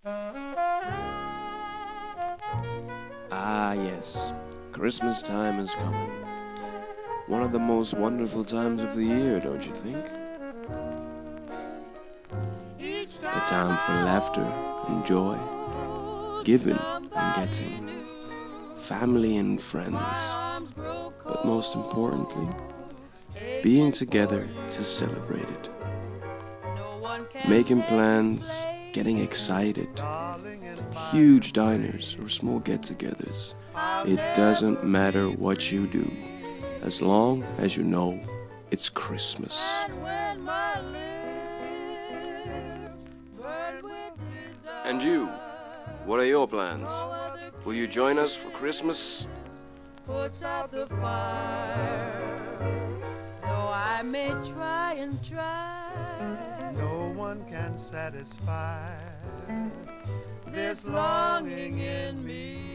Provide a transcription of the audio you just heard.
Ah, yes, Christmas time is coming. One of the most wonderful times of the year, don't you think? A time for laughter and joy, giving and getting, family and friends, but most importantly, being together to celebrate it. Making plans, getting excited, huge diners or small get-togethers. It doesn't matter what you do, as long as you know it's Christmas. And you, what are your plans? Will you join us for Christmas? Puts out the fire. Though I may try and try, no one can satisfy this longing in me.